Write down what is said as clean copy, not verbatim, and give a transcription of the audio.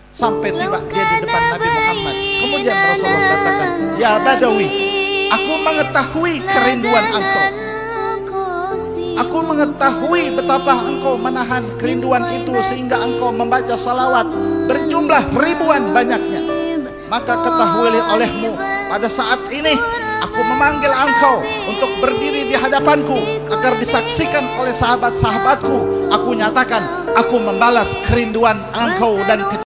sampai tiba dia di depan Nabi Muhammad. Kemudian Rasulullah katakan, "Ya Badawi, aku mengetahui kerinduan engkau. Aku mengetahui betapa engkau menahan kerinduan itu sehingga engkau membaca salawat berjumlah ribuan banyaknya. Maka ketahuilah olehmu, pada saat ini aku memanggil engkau untuk berdiri di hadapanku agar disaksikan oleh sahabat-sahabatku. Aku nyatakan, aku membalas kerinduan engkau dan